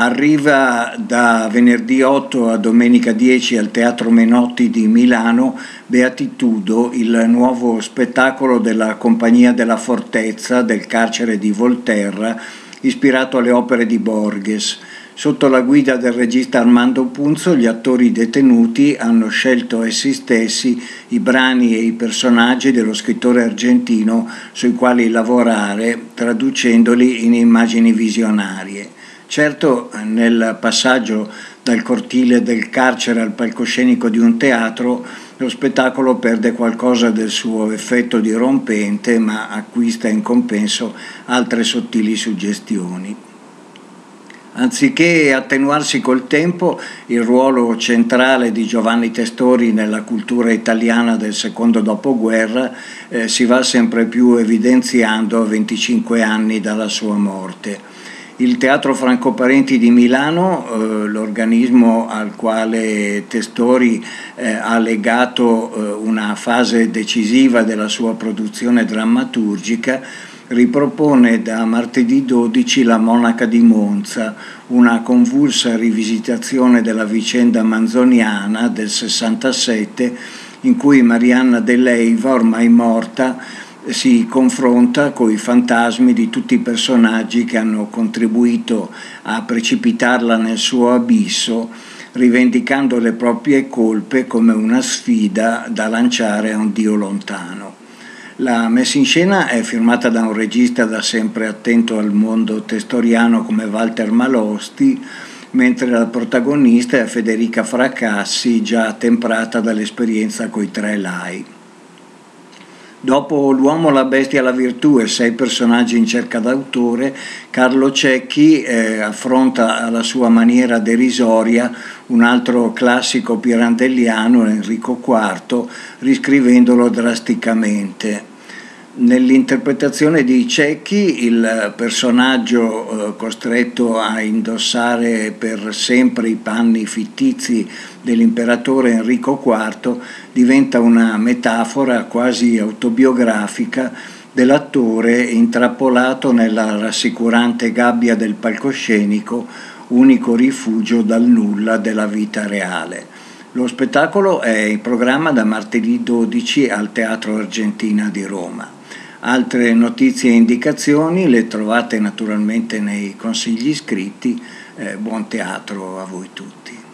Arriva da venerdì 8 a domenica 10 al Teatro Menotti di Milano Beatitudo, il nuovo spettacolo della Compagnia della Fortezza del carcere di Volterra, ispirato alle opere di Borges. Sotto la guida del regista Armando Punzo, gli attori detenuti hanno scelto essi stessi i brani e i personaggi dello scrittore argentino sui quali lavorare, traducendoli in immagini visionarie. Certo, nel passaggio dal cortile del carcere al palcoscenico di un teatro, lo spettacolo perde qualcosa del suo effetto dirompente, ma acquista in compenso altre sottili suggestioni. Anziché attenuarsi col tempo, il ruolo centrale di Giovanni Testori nella cultura italiana del secondo dopoguerra si va sempre più evidenziando a 25 anni dalla sua morte. Il Teatro Franco Parenti di Milano, l'organismo al quale Testori ha legato una fase decisiva della sua produzione drammaturgica, ripropone da martedì 12 La Monaca di Monza, una convulsa rivisitazione della vicenda manzoniana del 67, in cui Marianna De Leyva, ormai morta, si confronta coi fantasmi di tutti i personaggi che hanno contribuito a precipitarla nel suo abisso, rivendicando le proprie colpe come una sfida da lanciare a un Dio lontano. La messa in scena è firmata da un regista da sempre attento al mondo testoriano come Walter Malosti, mentre la protagonista è Federica Fracassi, già temprata dall'esperienza coi Tre Lai. Dopo L'uomo, la bestia, la virtù e 6 personaggi in cerca d'autore, Carlo Cecchi affronta alla sua maniera derisoria un altro classico pirandelliano, Enrico IV, riscrivendolo drasticamente. Nell'interpretazione di Cecchi, il personaggio costretto a indossare per sempre i panni fittizi dell'imperatore Enrico IV diventa una metafora quasi autobiografica dell'attore intrappolato nella rassicurante gabbia del palcoscenico, unico rifugio dal nulla della vita reale. Lo spettacolo è in programma da martedì 12 al Teatro Argentina di Roma. Altre notizie e indicazioni le trovate naturalmente nei consigli scritti. Buon teatro a voi tutti.